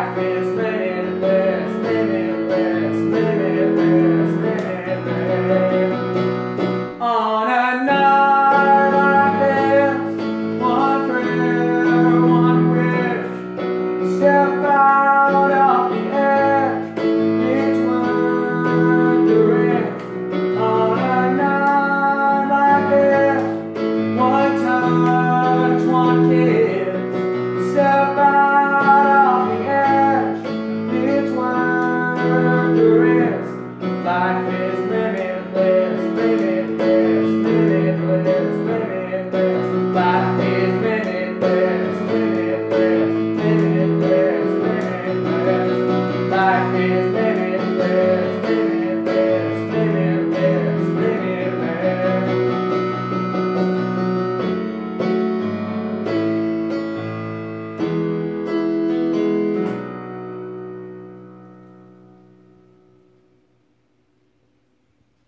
Life is limitless, limitless, limitless, limitless. On a night like this, one prayer, one wish, step out of the edge, it's worth the risk. On a night like this, one touch, one kiss, step out of the edge, it's worth the risk. Life is limitless, limitless, limitless, limitless. Life is limitless, limitless, limitless, limitless. Life is limitless.